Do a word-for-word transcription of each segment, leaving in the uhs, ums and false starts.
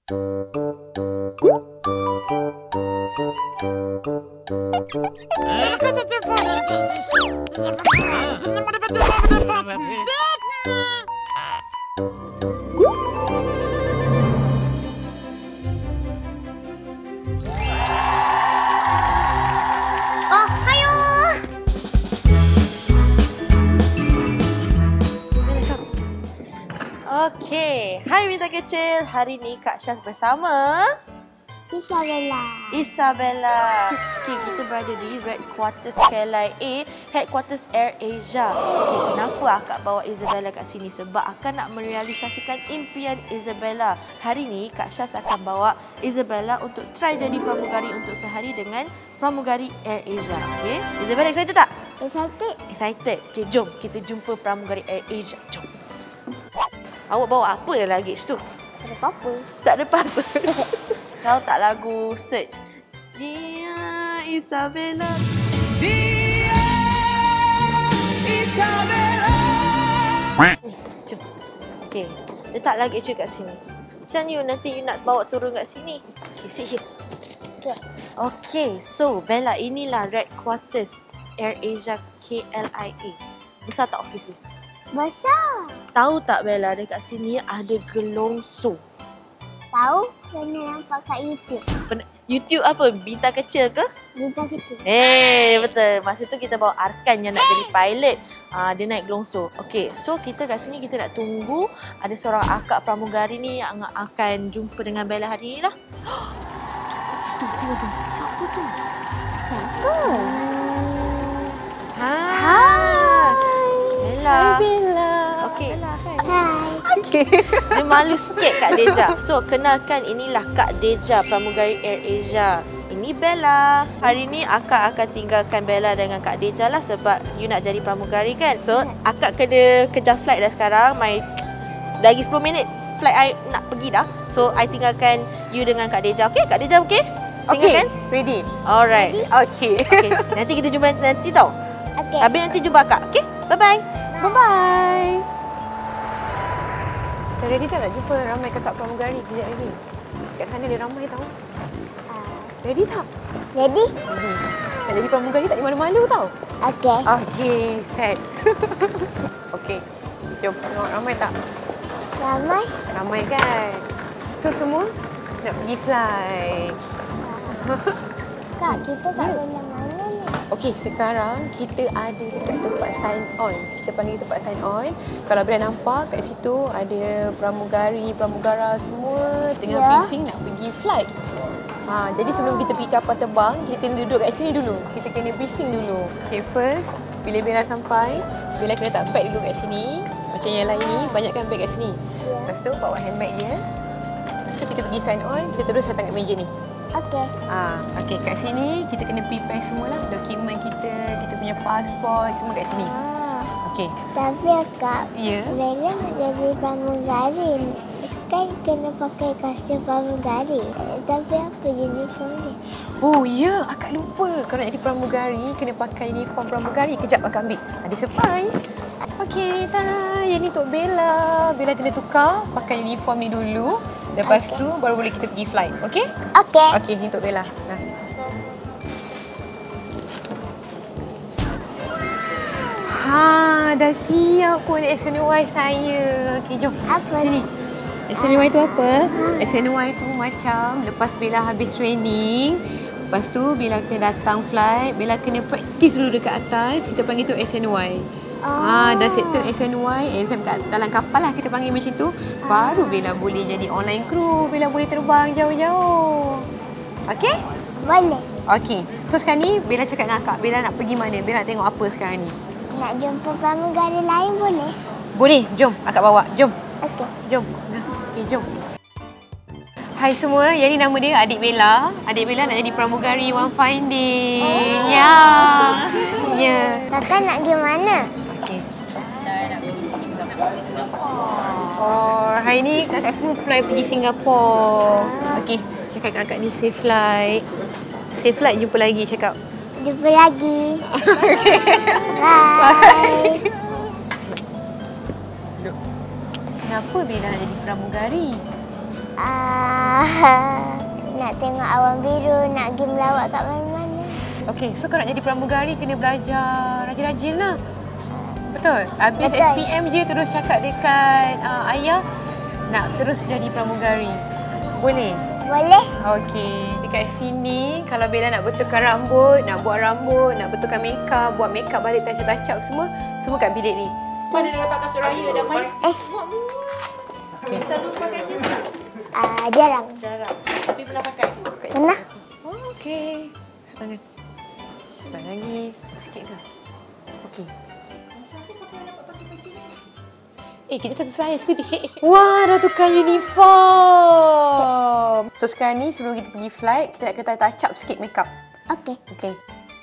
Okey, hai Bintang Kecil. Hari ni Kak Syaz bersama Isabella. Isabella. Okey, kita berada di Red Quarters K L I A, Headquarters Air Asia. Okey, kenapa akak bawa Isabella kat sini? Sebab akak nak merealisasikan impian Isabella. Hari ni Kak Syaz akan bawa Isabella untuk try jadi pramugari untuk sehari dengan pramugari Air Asia. Okey, Isabella excited tak? Excited. Excited. Okey, jom kita jumpa pramugari Air Asia. Jom. Awak bawa apa dalam luggage tu? Tak ada apa-apa. Tak ada apa-apa. Tahu tak lagu Search? Dia Isabella. Dia Isabella. Ni, jom. Okey, letak luggage you kat sini. Macam you nanti you nak bawa turun kat sini. Okey, sit here. Okey. Okey, so Bella, inilah Red Quarters Air Asia K L I A. Besar tak office ni? Besar. Tahu tak Bella, dekat sini ada gelongso. Tahu? Pernah nampak kat YouTube. Pen- YouTube apa? Bintang Kecil ke? Bintang Kecil. Eh, betul. Masa tu kita bawa Arkan yang nak jadi pilot. Uh, dia naik gelongso. Okey, so kita kat sini kita nak tunggu ada seorang akak pramugari ni yang akan jumpa dengan Bella hari ni lah. Tu, tengok tu. Siapa tu? Siapa? Ha. Hai. Bella. Hai Bella. Okey. Hai. Okey. Dia malu sikit Kak Deja. So, kenalkan inilah Kak Deja, pramugari Air Asia. Ini Bella. Hari ni akak akan tinggalkan Bella dengan Kak Deja lah sebab you nak jadi pramugari kan. So, akak kena kejar flight dah sekarang. My lagi sepuluh minit flight I nak pergi dah. So, I tinggalkan you dengan Kak Deja. Okey? Kak Deja okey? Tinggalkan? Okay, ready. Alright. Okay. Okay. Nanti kita jumpa nanti, nanti tau. Okey. Habis nanti jumpa akak. Okey? Bye-bye. Bye-bye. Dah ready tak nak jumpa ramai kakak pramugari kejap lagi? Kat sana dia ramai tau. Ah, Ready tak? Ready? Ready. Nak jadi pramugari tak di mana-mana tau. Okey. Okay, set. Okay. Jom tengok ramai tak? Ramai? Ramai kan? So semua nak pergi fly. Kak, kita tak Ya. boleh mana ni? Okey, sekarang kita ada dekat tempat sign on. Kita panggil tempat sign on. Kalau boleh nampak kat situ ada pramugari, pramugara semua tengah Ya. briefing nak pergi flight. Ha, jadi sebelum kita pergi kapal terbang, kita kena duduk kat sini dulu. Kita kena briefing dulu. Okay, first, bila Bella sampai, Bella kena letak bag dulu kat sini. Macam yang lain ni, banyakkan bag kat sini. Ya. Lepas tu, bawa handbag dia. Lepas tu, kita pergi sign on, kita terus letak kat meja ni. Okey. Ah, okey, kat sini kita kena prepare semualah dokumen kita, kita punya pasport semua kat sini. Ah, Okey. tapi Kak, Ya. Bella nak jadi pramugari. Kan kena pakai kostum pramugari. Eh, Tapi apa uniform ni? Oh ya, akak lupa. Kalau nak jadi pramugari kena pakai uniform pramugari. Kejap akak ambil. Ada surprise. Okey, tada. Yang ni untuk Bella. Bella kena tukar pakai uniform ni dulu. Lepas Okey. tu baru boleh kita pergi flight. Okey? Okey. Okey, ni untuk Bella. Nah. Ha, dah siap pun S N Y saya. Okey, jom. Apa Sini. S N Y tu apa? S N Y tu macam lepas Bella habis training, lepas tu Bella kena datang flight, Bella kena practice dulu dekat atas. Kita panggil tu S N Y. Ah, dah settle S N Y, exam kat dalam kapal lah kita panggil macam tu. Baru Bella boleh jadi online crew, Bella boleh terbang jauh-jauh. Okey? Boleh. Okey. So sekarang ni Bella cakap dengan akak, Bella nak pergi mana? Bella nak tengok apa sekarang ni? Nak jumpa pramugari lain boleh? Boleh, jom akak bawa. Jom. Okey. Jom. Okey, jom. Hai semua, yang ni nama dia adik Bella. Adik Bella nak jadi pramugari One Fine Day. Oh. Ya. Ya. Kakak nak pergi mana? Okey. Nak pergi Singapura. Oh, hari ni kakak semua fly pergi Singapura. Okey, cakap kat kakak ni safe flight. Safe flight, jumpa lagi cakap. Jumpa lagi. Okey. Bye. Kenapa Bella nak jadi pramugari? Ah, Nak tengok awan biru, nak pergi melawat kat mana-mana. Okey, so kalau nak jadi pramugari kena belajar rajin-rajin lah. Betul? Habis Betul. S P M je terus cakap dekat uh, ayah nak terus jadi pramugari. Boleh? Boleh? Okey, dekat sini kalau Bella nak betulkan rambut, nak buat rambut, nak betulkan makeup, buat makeup balik touch-up semua, semua kat bilik ni. Mana dia letak kasut raya dah main? Eh, Okey. Selalu pakai dia tak? uh, jarang. Jarang. Tapi pernah pakai? Pernah? Oh, okey. Sebenarnya. Sebenarnya lagi. Sikit ke? Okey. Eh, kita tak susah sikit. Wah, dah tukar uniform. So, sekarang ni sebelum kita pergi flight, kita nak kena touch up sikit makeup. Okey. Okey.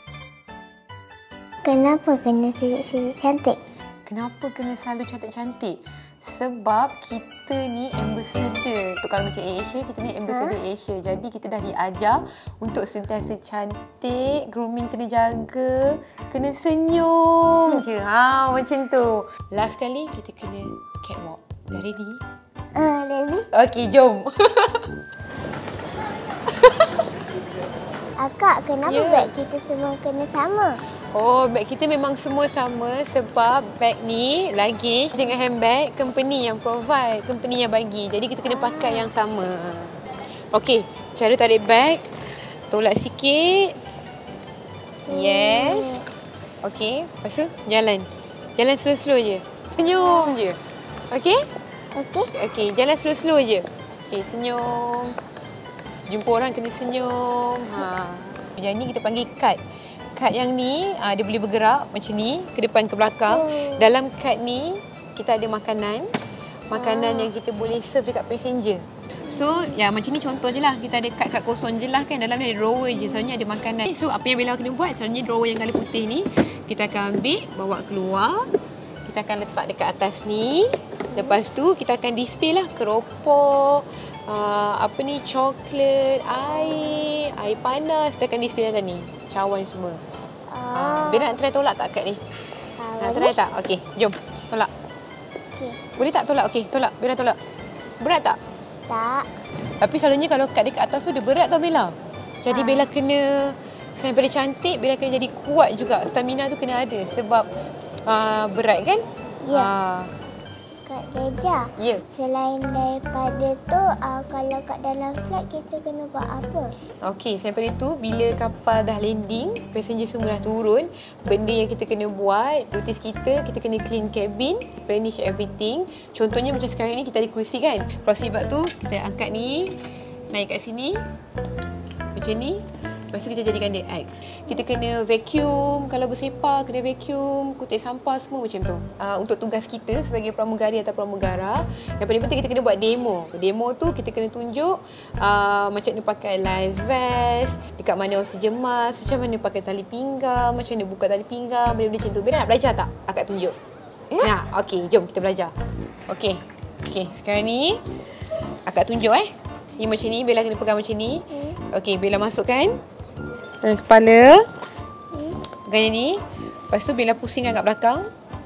Kenapa kena silik-silik cantik? Kenapa kena selalu cantik-cantik? Sebab kita ni ambassador. Untuk kalau macam Asia, kita ni ambassador huh? Asia. Jadi kita dah diajar untuk sentiasa cantik, grooming kena jaga, kena senyum je. Ha, macam tu. Last kali kita kena catwalk. Dah ready? Ah, uh, ready? Okey, jom. Akak, kenapa Ya. beg kita semua kena sama? Oh, beg kita memang semua sama sebab beg ni, luggage dengan handbag, company yang provide, company yang bagi. Jadi kita kena pakai yang sama. Okey, cara tarik beg. Tolak sikit. Yes. Okey, lepas tu jalan. Jalan slow-slow je. Senyum je. Okey? Okey? Okey, jalan slow-slow je. Okey, senyum. Jumpa orang kena senyum. Ha. Yang ni kita panggil card. Kad yang ni uh, dia boleh bergerak macam ni ke depan ke belakang. Oh. Dalam kad ni kita ada makanan. Makanan oh. yang kita boleh serve dekat passenger. So, ya macam ni contoh je lah. Kita ada kad-kad kosong je lah kan. Dalam ni ada drawer je. Selalunya ada makanan. So, apa yang Bella kena buat? Selalunya drawer yang gala putih ni kita akan ambil, bawa keluar. Kita akan letak dekat atas ni. Lepas tu kita akan display lah keropok, uh, apa ni, coklat, air, air panas. Kita akan display atas ni. Cawan semua. Oh. Bella nak try tolak tak kad ni? Ah, Nak boleh? try tak? Okey, jom. Tolak. Okey. Boleh tak tolak? Okey, tolak. Bella tolak. Berat tak? Tak. Tapi selalunya kalau kad dekat atas tu dia berat tau Bella. Jadi Ha. Bella kena, selain daripada cantik, Bella kena jadi kuat juga. Stamina tu kena ada sebab uh, berat kan? Ya. Uh, Kak Deja, ya. selain daripada tu, uh, kalau kat dalam flight kita kena buat apa? Okey, selain daripada itu, bila kapal dah landing, passenger semua dah turun, benda yang kita kena buat, duties kita, kita kena clean cabin, replenish everything. Contohnya macam sekarang ni kita ada kerusi kan? Kerusi bab tu, kita angkat ni, naik kat sini, macam ni. Lepas tu kita jadikan dia X. Kita kena vacuum, kalau bersepah kena vacuum, kutip sampah semua macam tu. Uh, untuk tugas kita sebagai pramugari atau pramugara, yang paling penting kita kena buat demo. Demo tu kita kena tunjuk uh, macam mana pakai life vest, dekat mana oksigen mask, macam mana pakai tali pinggang, macam mana buka tali pinggang, benda-benda macam tu. Bella nak belajar tak? Akak tunjuk. Nah, okey, jom kita belajar. Okey. Okey, sekarang ni akak tunjuk eh. Ni macam ni, Bella kena pegang macam ni. Okey, Bella masukkan dalam kepala. Pegang yang ni. Lepas tu Bella pusingkan kat belakang.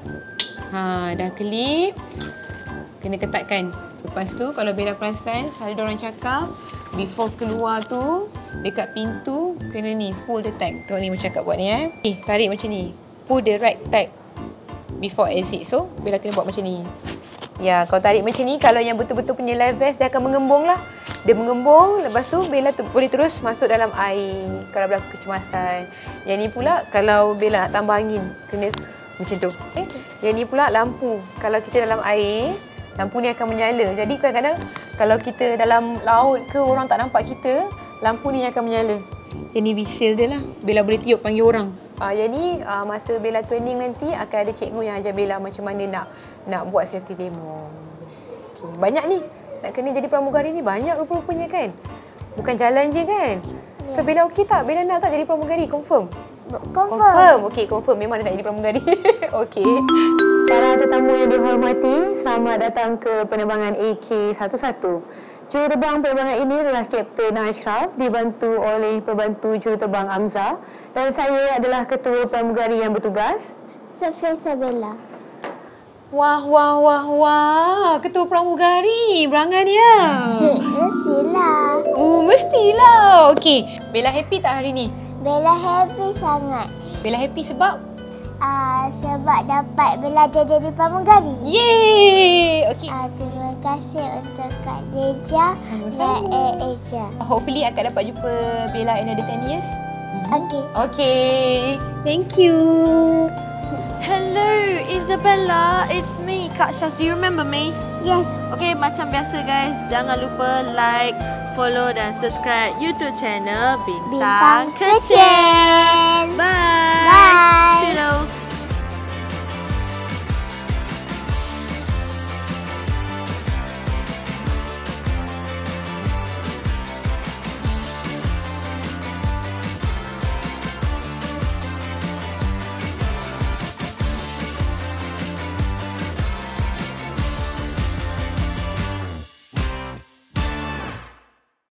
Ha, dah kelip. Kena ketatkan. Lepas tu kalau Bella perasan, selalu diorang cakap before keluar tu, dekat pintu kena ni, pull the tag. Tengok ni macam akak buat ni eh. Ni, tarik macam ni. Pull the right tag before exit. So, Bella kena buat macam ni. Ya, kalau tarik macam ni, kalau yang betul-betul punya life vest, dia akan mengembung lah. Dia mengembung, lepas tu Bella tu boleh terus masuk dalam air kalau berlaku kecemasan. Yang ni pula, kalau Bella nak tambah angin, kena macam tu. Okay. Yang ni pula lampu. Kalau kita dalam air, lampu ni akan menyala. Jadi kadang-kadang kalau kita dalam laut ke, orang tak nampak kita, lampu ni akan menyala. Yang ni whistle dia lah. Bella boleh tiup panggil orang. Uh, yang ni uh, masa Bella training nanti akan ada cikgu yang ajar Bella macam mana nak nak buat safety demo. Okay. Banyak ni. Nak kena jadi pramugari ni banyak rupa-rupanya kan. Bukan jalan je kan. Yeah. So Bella okey tak? Bella nak tak jadi pramugari? Confirm? Confirm. Confirm. Okey, confirm. Memang dia nak jadi pramugari. Okey. Para tetamu yang dihormati, selamat datang ke penerbangan A K satu satu. Juruterbang penerbangan ini adalah Kapten Ashraf, dibantu oleh pembantu juruterbang Amza, dan saya adalah ketua pramugari yang bertugas, Sofia Sabella. Wah, wah, wah, wah. Ketua pramugari. Berangan dia. Mestilah. Mestilah. Okey, Bella happy tak hari ni? Bella happy sangat. Bella happy sebab? Uh, sebab dapat belajar jadi pramugari. Yeay! Okey. Uh, terima kasih untuk Kak Deja dan Sama-sama. Air Asia. Hopefully akak dapat jumpa Bella in another ten years. Okey. Okay. Thank you. Hello, Isabella. It's me, Kak Syaz. Do you remember me? Yes. Okay, macam biasa guys, jangan lupa like, follow dan subscribe YouTube channel Bintang, Bintang Kecil. Bye. Bye. Toodles.